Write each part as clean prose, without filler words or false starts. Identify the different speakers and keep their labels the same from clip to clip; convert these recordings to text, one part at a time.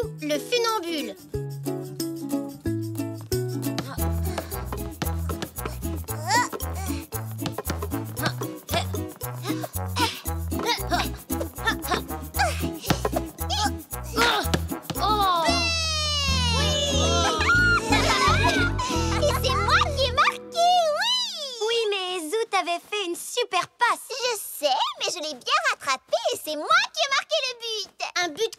Speaker 1: Zou, le funambule.
Speaker 2: Fait une super passe.
Speaker 3: Je sais, mais je l'ai bien rattrapé et c'est moi qui ai marqué le but.
Speaker 1: Un but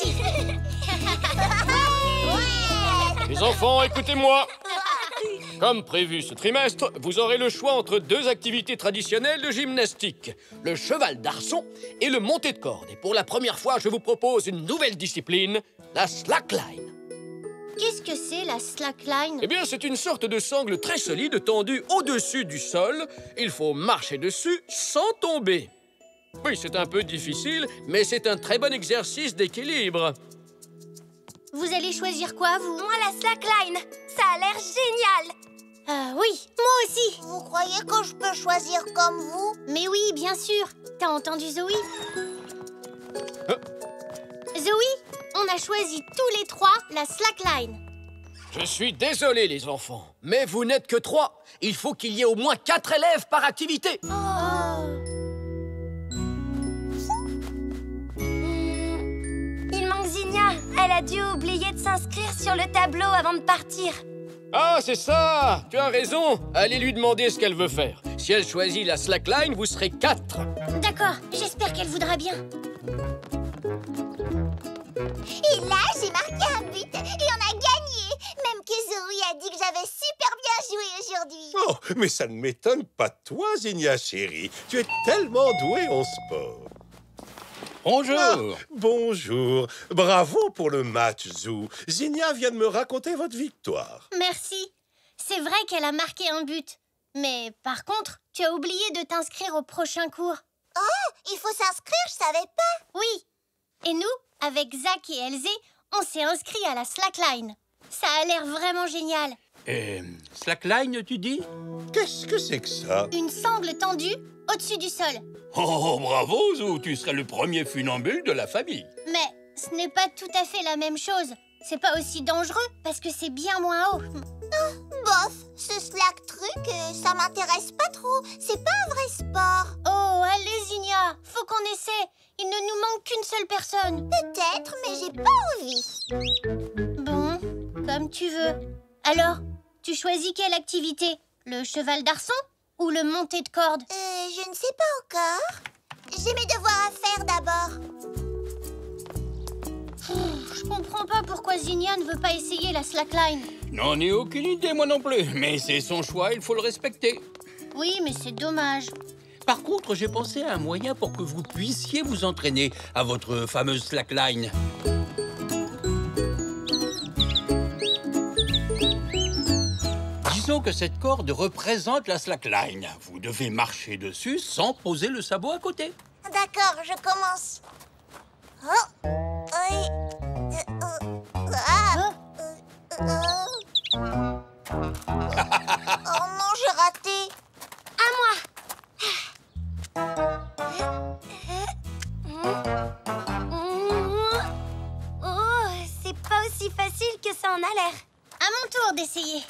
Speaker 1: collectif.
Speaker 4: Les enfants, écoutez-moi. Comme prévu ce trimestre, vous aurez le choix entre deux activités traditionnelles de gymnastique. Le cheval d'arçon et le monté de corde. Et pour la première fois, je vous propose une nouvelle discipline, la slackline.
Speaker 1: Qu'est-ce que c'est, la slackline?
Speaker 4: Eh bien, c'est une sorte de sangle très solide tendue au-dessus du sol. Il faut marcher dessus sans tomber. Oui, c'est un peu difficile, mais c'est un très bon exercice d'équilibre.
Speaker 1: Vous allez choisir quoi, vous?
Speaker 2: Moi, la slackline. Ça a l'air génial.
Speaker 1: Oui, moi aussi.
Speaker 3: Vous croyez que je peux choisir comme vous?
Speaker 1: Mais oui, bien sûr. T'as entendu Zoé? Zoé, on a choisi tous les trois la slackline.
Speaker 4: Je suis désolé, les enfants, mais vous n'êtes que 3. Il faut qu'il y ait au moins 4 élèves par activité.
Speaker 2: Il manque Zinnia. Elle a dû oublier de s'inscrire sur le tableau avant de partir.
Speaker 4: Ah, c'est ça! Tu as raison. Allez lui demander ce qu'elle veut faire. Si elle choisit la slackline, vous serez 4.
Speaker 1: D'accord, j'espère qu'elle voudra bien.
Speaker 3: Et là, j'ai marqué un but et on a gagné. Même que Zoé a dit que j'avais super bien joué aujourd'hui.
Speaker 5: Oh, mais ça ne m'étonne pas de toi, Zinnia chérie. Tu es tellement douée en sport.
Speaker 6: Bonjour.
Speaker 5: Ah, bonjour. Bravo pour le match, Zou. Zinnia vient de me raconter votre victoire.
Speaker 1: Merci. C'est vrai qu'elle a marqué un but. Mais par contre, tu as oublié de t'inscrire au prochain cours.
Speaker 3: Oh, il faut s'inscrire, je savais pas.
Speaker 1: Oui. Et nous, avec Zach et Elzé, on s'est inscrits à la slackline. Ça a l'air vraiment génial.
Speaker 6: Slackline, tu dis?
Speaker 5: Qu'est-ce que c'est que ça?
Speaker 1: Une sangle tendue au-dessus du sol.
Speaker 6: Oh, bravo, Zou. Tu serais le premier funambule de la famille.
Speaker 1: Mais ce n'est pas tout à fait la même chose. C'est pas aussi dangereux parce que c'est bien moins haut.
Speaker 3: Bof, ce slack truc, ça m'intéresse pas trop. C'est pas un vrai sport.
Speaker 1: Oh, allez, Zinnia, faut qu'on essaie. Il ne nous manque qu'une seule personne.
Speaker 3: Peut-être, mais j'ai pas envie.
Speaker 1: Bon, comme tu veux. Alors, tu choisis quelle activité? Le cheval d'arçon ou le monté de corde?
Speaker 3: Je ne sais pas encore. J'ai mes devoirs à faire d'abord.
Speaker 1: Je comprends pas pourquoi Zinnia ne veut pas essayer la slackline.
Speaker 6: N'en ai aucune idée, moi non plus. Mais c'est son choix, il faut le respecter.
Speaker 1: Oui, mais c'est dommage.
Speaker 6: Par contre, j'ai pensé à un moyen pour que vous puissiez vous entraîner à votre fameuse slackline. Disons que cette corde représente la slackline. Vous devez marcher dessus sans poser le sabot à côté.
Speaker 3: D'accord, je commence. Oh, oui. Oh non, j'ai raté.
Speaker 1: À moi.
Speaker 2: Oh, c'est pas aussi facile que ça en a l'air.
Speaker 1: À mon tour d'essayer.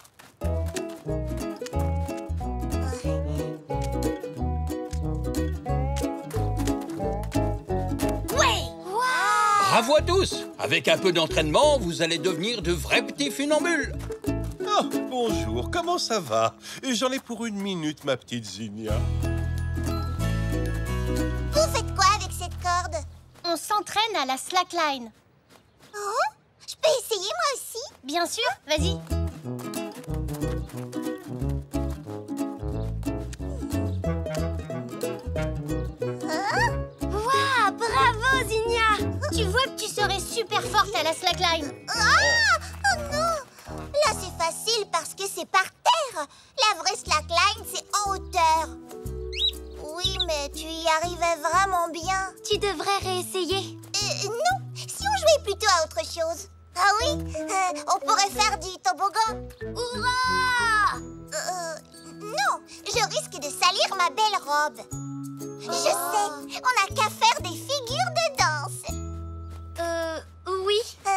Speaker 6: Bravo à tous! Avec un peu d'entraînement, vous allez devenir de vrais petits funambules.
Speaker 5: Oh, bonjour, comment ça va? J'en ai pour 1 minute, ma petite Zinnia.
Speaker 3: Vous faites quoi avec cette corde?
Speaker 1: On s'entraîne à la slackline.
Speaker 3: Oh, je peux essayer moi aussi?
Speaker 1: Bien sûr, vas-y.
Speaker 2: Waouh, bravo, Zinnia!
Speaker 1: Tu vois que tu serais super forte à la slackline.
Speaker 3: Ah! Oh non! Là, c'est facile parce que c'est par terre. La vraie slackline, c'est en hauteur. Oui, mais tu y arrivais vraiment bien.
Speaker 2: Tu devrais réessayer.
Speaker 3: Non, si on jouait plutôt à autre chose. Ah oui? On pourrait faire du toboggan.
Speaker 2: Hurrah!
Speaker 3: Non, je risque de salir ma belle robe. Je sais, on n'a qu'à faire des figures de danse.
Speaker 2: Oui.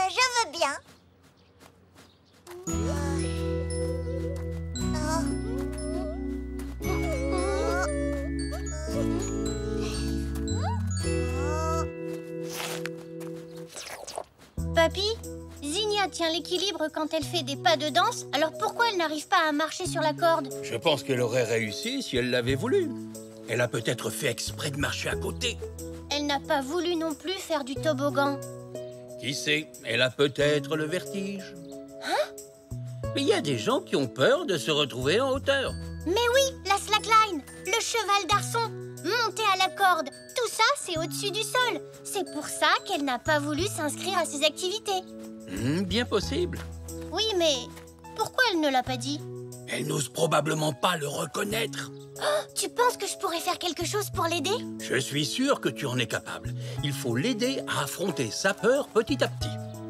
Speaker 1: Papy, Zinnia tient l'équilibre quand elle fait des pas de danse, alors pourquoi elle n'arrive pas à marcher sur la corde?
Speaker 6: Je pense qu'elle aurait réussi si elle l'avait voulu. Elle a peut-être fait exprès de marcher à côté.
Speaker 1: Elle n'a pas voulu non plus faire du toboggan.
Speaker 6: Qui sait, elle a peut-être le vertige.
Speaker 1: Hein?
Speaker 6: Mais il y a des gens qui ont peur de se retrouver en hauteur.
Speaker 1: Mais oui, la slackline, le cheval d'arçon, monter à la corde, tout ça c'est au-dessus du sol. C'est pour ça qu'elle n'a pas voulu s'inscrire à ces activités.
Speaker 6: Bien possible.
Speaker 1: Oui, mais pourquoi elle ne l'a pas dit?
Speaker 6: Elle n'ose probablement pas le reconnaître.
Speaker 1: Oh, tu penses que je pourrais faire quelque chose pour l'aider?
Speaker 6: Je suis sûr que tu en es capable. Il faut l'aider à affronter sa peur petit à petit.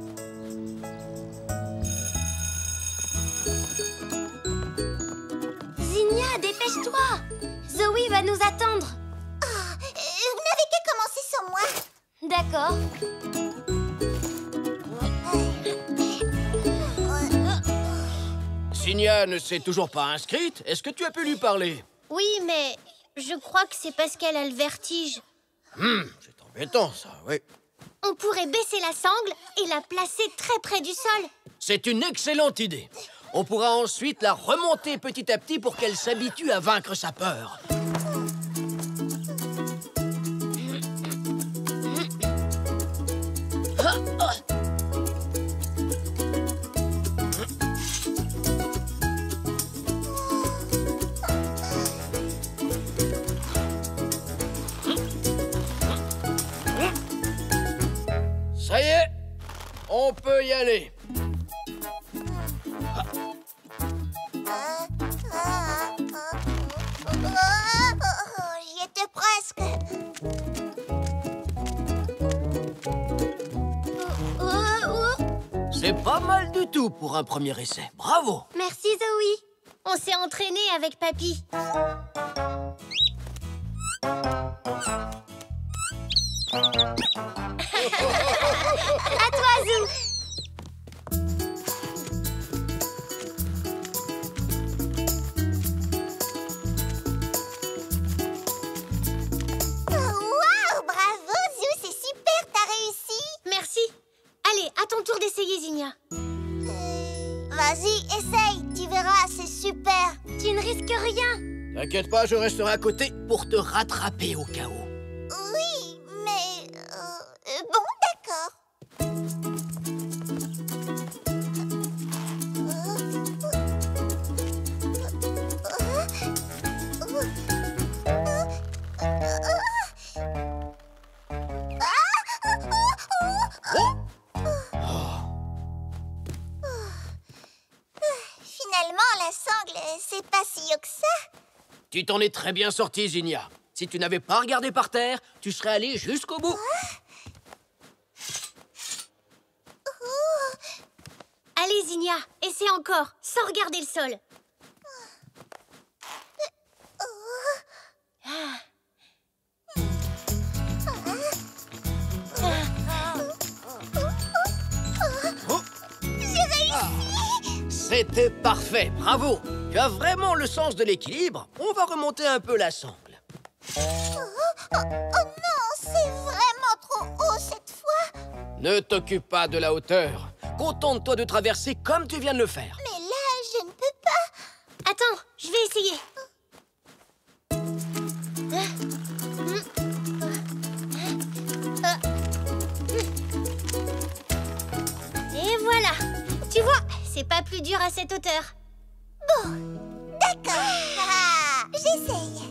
Speaker 2: Zinnia, dépêche-toi! Zoé va nous attendre.
Speaker 3: Vous n'avez qu'à commencer sans moi.
Speaker 2: D'accord.
Speaker 4: Zinnia ne s'est toujours pas inscrite. Est-ce que tu as pu lui parler?
Speaker 1: Oui, mais je crois que c'est parce qu'elle a le vertige.
Speaker 4: C'est embêtant, ça, oui.
Speaker 1: On pourrait baisser la sangle et la placer très près du sol.
Speaker 4: C'est une excellente idée. On pourra ensuite la remonter petit à petit pour qu'elle s'habitue à vaincre sa peur. Ça y est, on peut y aller.
Speaker 3: J'y étais presque.
Speaker 4: C'est pas mal du tout pour un premier essai. Bravo!
Speaker 1: Merci, Zoé. On s'est entraîné avec Papy.
Speaker 2: À toi, Zou.
Speaker 3: Waouh, bravo, Zou, c'est super, t'as réussi.
Speaker 1: Merci. Allez, à ton tour d'essayer, Zinnia.
Speaker 3: Vas-y, essaye, tu verras, c'est super.
Speaker 2: Tu ne risques rien.
Speaker 4: T'inquiète pas, je resterai à côté pour te rattraper au cas où.
Speaker 3: Oui, mais... bon, d'accord. Finalement, la sangle, c'est pas si haut que ça.
Speaker 4: Tu t'en es très bien sorti, Zinnia. Si tu n'avais pas regardé par terre, tu serais allé jusqu'au bout.
Speaker 1: Allez, Zinnia, essaie encore, sans regarder le sol.
Speaker 4: C'était parfait, bravo. Tu as vraiment le sens de l'équilibre. On va remonter un peu la sangle.
Speaker 3: Oh non, c'est vraiment trop haut cette fois.
Speaker 4: Ne t'occupe pas de la hauteur. Contente-toi de traverser comme tu viens de le faire.
Speaker 3: Mais là, je ne peux pas.
Speaker 1: Attends, je vais essayer. Et voilà. Tu vois, c'est pas plus dur à cette hauteur.
Speaker 3: Bon, d'accord. J'essaye.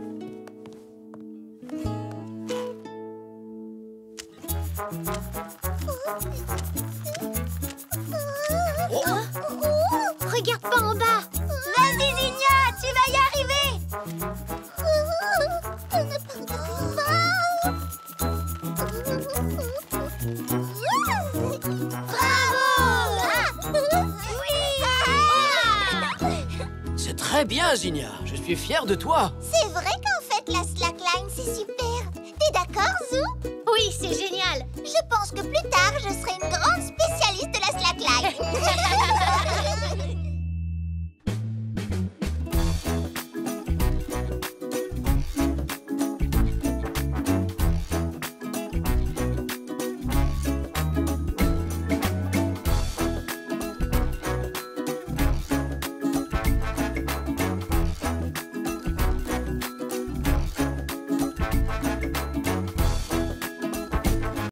Speaker 1: Regarde pas en bas.
Speaker 2: Vas-y, Zinnia, tu vas y arriver.
Speaker 4: C'est très bien, Zinnia. Je suis fier de toi.
Speaker 3: C'est vrai qu'en fait, la slackline, c'est super. T'es d'accord, Zou?
Speaker 1: Oui, c'est génial.
Speaker 3: Je pense que plus